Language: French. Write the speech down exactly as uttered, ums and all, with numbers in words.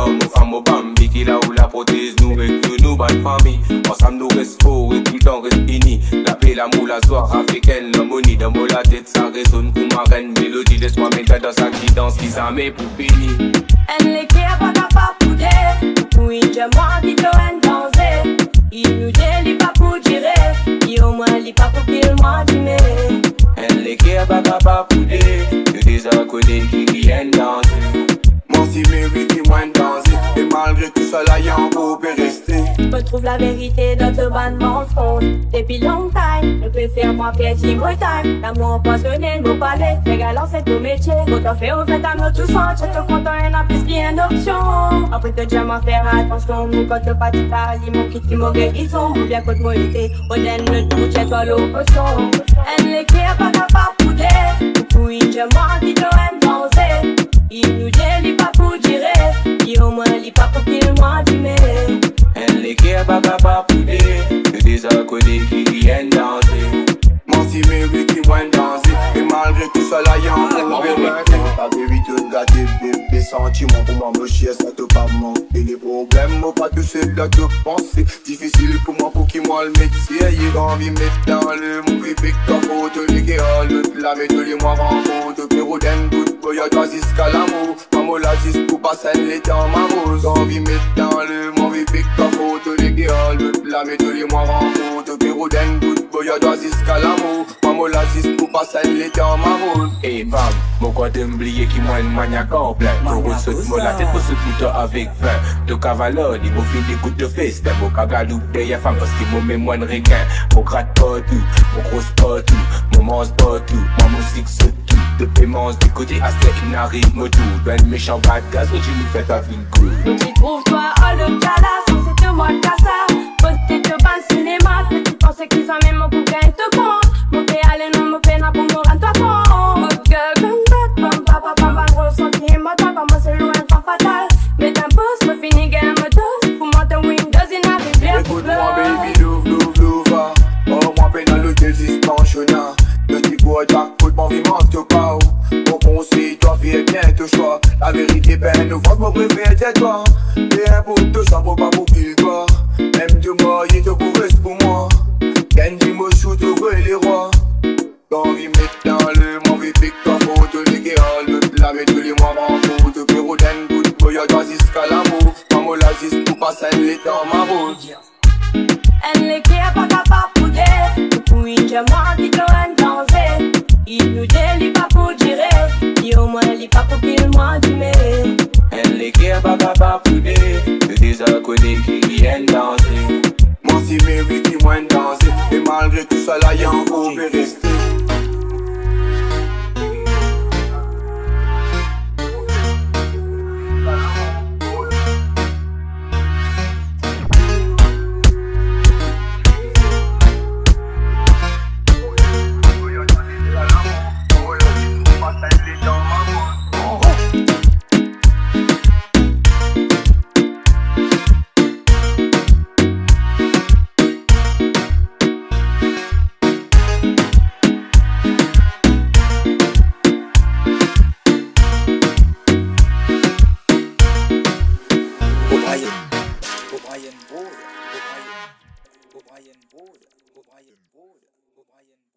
Mon femme au Bambi qui là où la prothèse nous recule nous bad famille. Ensemble nous reste faux et tout le temps reste fini. La paix, l'amour, la soirée africaine, l'harmonie. Dans mon la tête ça résonne pour ma reine mélodie. Laisse-moi mettre dans sa qui danse qui s'en met pour finir. Elle n'est pas capable de pouder. Oui, je m'en dis que elle danse. Il nous dit pas pour tirer. Il au moins il pas pour qu'il m'en dîme. Elle n'est pas capable de pouder. Que des inconnus qui viennent danser. Mon si mérite qui moins danser. Et malgré tout ça là y'en faut rester. Je trouve la vérité dans ce band mensonge. Depuis long time, je préfère moi perdre mon time. L'amour passionné, mon palais. Les galants c'est ton métier. Quand on fait au fait à notre tout sens. Je te content, y'en a plus bien d'options. Après te dire m'en faire attention. Nous quand tu pas tu t'arrives, mon kit qui m'aurait guérison. Ou bien quand moi été, on donne le tout, j'ai toi l'option. Elle n'est pas capable de pouder. Oui, je m'en dis que elle danse. Il nous dit pas pour dire. Il au moins il pas pour qu'il m'en dîme. Elle n'est pas capable de pouder. Que des inconnus qui viennent danser. Mon si mérite qui moins danser. Et malgré tout ça là y'en faut rester. La vérité de gâter des sentiments. Pour moi me chier ça te pas manquer. Les problèmes moi pas tous c'est là que penser. Difficile pour moi pour qui moi le métier. J'ai envie de mettre dans le mauvais pic. T'as faut te léguer à l'autre. La mettre les mois rencontre. Pérou d'un bout. Boya toi jusqu'à l'amour. Maman la juste pour passer les temps ma rose. Envie de mettre dans le mauvais pic. T'as faut te léguer à l'autre. La mettre les mois rencontre. Pérou d'un bout. Boya toi jusqu'à l'amour. Maman la juste pour passer les temps ma rose. Et femme, mon quoi t'oublier qui moi une maniaque en plein. Pour une saute moi la tête pour ce plutôt avec vingt. De cavalon, il m'a fait des coups de fesse. T'es mon cagalou derrière femme parce qu'il m'a mis moins de requin. Mon gratte pas tout, mon grosse pas tout, mon mange pas tout, mon musique c'est tout. De paiements du côté à ce qu'il n'arrive me tout. Ben méchant bad gaz, tu nous fais ta vie cool. Tu trouves-toi à le calas, c'est de moi le casa. Posté de ban cinéma, tu pensais qu'ils sont même pour gagner te compte. Mon père allait non me peine pour me rendre toi compte. Mon gueule, comme bête, papa, papa, ressenti, moi, papa, moi, c'est loin, pas fatal. Mais d'un poste, me finis, gagne me dose. Pour moi, ton Windows, il n'arrive bien. Écoute-moi, baby, love, love, love. Oh, moi, peine dans l'hôtel, c'est pensionnat. Le petit bois, j'accoude, mon vie, manque pas. Mon conseil, toi, fais bien ton choix. La vérité, ben, nous voit, mon préféré, c'est toi. Bien pour te chambre, pas pour qu'il toi. Même de moi, il te pourrait pour moi. Kendy, me shoot, ouvre les rois. T'envie mettre dans le mauvais pic, toi, faut te léguer à l'autre. La mettre tous les mois, en route, pérou d'un bout. Boya, toi, jusqu'à l'amour. Maman, la juste pour passer les temps, ma route. Elle n'est pas capable de pouder. Oui, je m'en dis que elle danse. Il nous dit pas pour dire. Il au moins il pas pour qu'il m'en dîme. Elle n'est pas capable de pouder. Que des inconnus qui viennent danser. Mon si mérite qui moins danser. Et malgré tout ça là y'en faut rester. Obryan board, Obryan board, Obryan board, Obryan board, Obryan